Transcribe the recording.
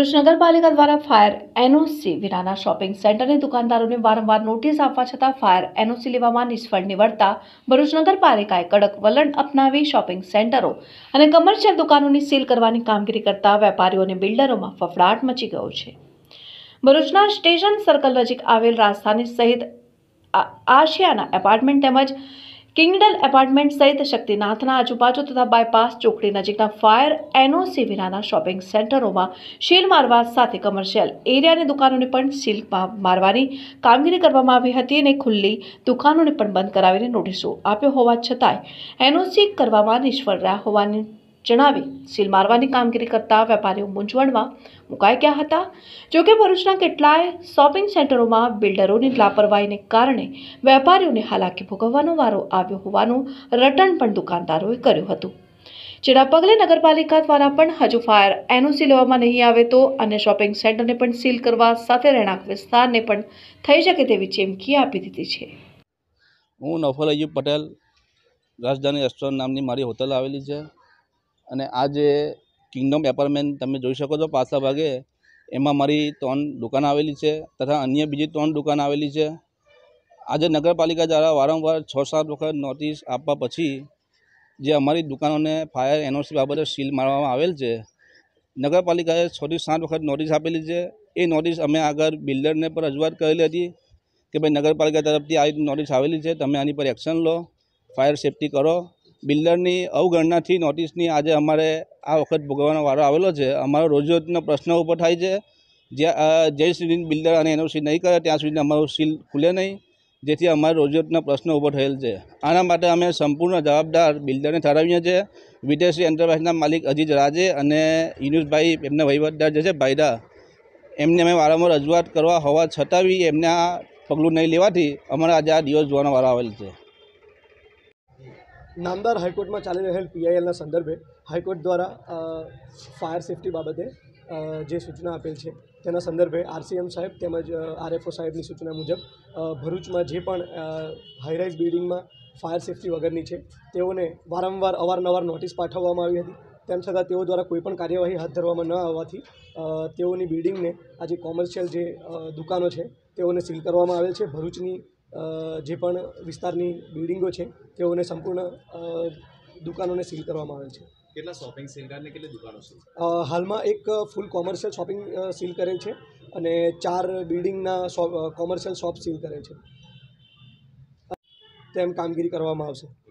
ભરૂચ નગરપાલિકા દ્વારા fire NOC વિનાના શોપિંગ સેન્ટરની દુકાનદારોને વારંવાર નોટિસ આપવા છતાં ફાયર એનઓસી લેવામાં નિષ્ફળ નીવડતા ભરૂચ નગરપાલિકાએ કડક વલણ અપનાવી શોપિંગ સેન્ટરો અને કમર્શિયલ દુકાનોની સીલ કરવાની કામગીરી કરતા વેપારીઓ અને બિલ્ડરોમાં ફફડાટ મચી ગયો છે। ભરૂચના સ્ટેશન સર્કલ નજીક આવેલ રાજધાની સહિત આશિયાના એપાર્ટમેન્ટ તેમજ કિંગડલ એપાર્ટમેન્ટ સહિત શક્તિનાથના આજુબાજુ તથા બાયપાસ ચોકડી નજીકના ફાયર એનઓસી વિનાના શોપિંગ સેન્ટરોમાં સીલ મારવા સાથે કમર્શિયલ એરિયાની દુકાનોને પણ સીલ મારવાની કામગીરી કરવામાં આવી હતી અને ખુલ્લી દુકાનોને પણ બંધ કરાવીને નોટિસો આપ્યો હોવા છતાંય એનઓસી કરવામાં નિષ્ફળ રહ્યા હોવાની જણાવી સીલ મારવાની કામગીરી કરતા વેપારીઓ મૂંઝવણમાં મુકાઈ ગયા હતા। જોકે ભરૂચના કેટલાય શોપિંગ સેન્ટરોમાં બિલ્ડરોની લાપરવાહીને કારણે વેપારીઓને હાલાકી ભોગવવાનો વારો આવ્યો હોવાનું રટણ પણ દુકાનદારોએ કર્યું હતું, જેના પગલે નગરપાલિકા દ્વારા પણ હજુ ફાયર એનઓસી લેવામાં નહીં આવે તો અન્ય શોપિંગ સેન્ટરને પણ સીલ કરવા સાથે રહેણાંક વિસ્તારને પણ થઈ શકે તેવી ચીમકી આપી દીધી છે। હું નફલ અયુબ પટેલ, રાજધાની રેસ્ટોરન્ટ નામની મારી હોટલ આવેલી છે અને આ જે કિંગડમ એપાર્ટમેન્ટ તમે જોઈ શકો છો પાછલા ભાગે, એમાં મારી 3 દુકાન આવેલી છે તથા અન્ય બીજી 3 દુકાન આવેલી છે। આજે નગરપાલિકા દ્વારા વારંવાર 6-7 વખત નોટિસ આપવા પછી જે અમારી દુકાનોને ફાયર એનઓસી બાબતે સીલ મારવામાં આવેલ છે, નગરપાલિકાએ 6 થી 7 વખત નોટિસ આપેલી છે। એ નોટિસ અમે આગળ બિલ્ડરને પણ રજૂઆત કરેલી હતી કે ભાઈ નગરપાલિકા તરફથી આ નોટિસ આવેલી છે, તમે આની પર એક્શન લો, ફાયર સેફટી કરો। બિલ્ડરની અવગણનાથી નોટિસની આજે અમારે આ વખત ભોગવવાનો વારો આવેલો છે। અમારો રોજરોજનો પ્રશ્ન ઊભો થાય છે, જે સુધી બિલ્ડર અને એનઓસી નહીં કરે ત્યાં સુધી અમારું સીલ ખુલે નહીં, જેથી અમારો રોજરોજનો પ્રશ્ન ઊભો થયેલ છે। આના માટે અમે સંપૂર્ણ જવાબદાર બિલ્ડરને ઠરાવીએ છીએ। વિદેશી એન્ટરપ્રાઇઝના માલિક અજીજ રાજે અને યુનુસભાઈ એમના વહીવટદાર જે છે ભાઈડા, એમને અમે વારંવાર રજૂઆત કરવા હોવા છતાં બી એમને આ પગલું નહીં લેવાથી અમારે આજે આ દિવસ જોવાનો વારો આવેલ છે। નામદાર હાઈકોર્ટમાં ચાલી રહેલ પીઆઈએલના સંદર્ભે હાઈકોર્ટ દ્વારા ફાયર સેફટી બાબતે જે સૂચના આપેલ છે તેના સંદર્ભે આરસીએમ સાહેબ તેમજ આરએફઓ સાહેબની સૂચના મુજબ ભરૂચમાં જે પણ હાઈરાઇઝ બિલ્ડિંગમાં ફાયર સેફટી વગરની છે તેઓને વારંવાર અવારનવાર નોટિસ પાઠવવામાં આવી હતી, તેમ છતાં તેઓ દ્વારા કોઈપણ કાર્યવાહી હાથ ધરવામાં ન આવવાથી તેઓની બિલ્ડિંગને આજે કોમર્શિયલ જે દુકાનો છે તેઓને સીલ કરવામાં આવેલ છે। ભરૂચની જે પણ વિસ્તારની બિલ્ડિંગો છે તેઓને સંપૂર્ણ દુકાનોને સીલ કરવામાં આવેલ છે। કેટલા શોપિંગ સેન્ટર અને કેટલી દુકાનો છે? હાલમાં એક ફૂલ કોમર્શિયલ શોપિંગ સીલ કરેલ છે અને 4 બિલ્ડિંગના કોમર્શિયલ શોપ સીલ કરેલ છે, તેમ કામગીરી કરવામાં આવશે।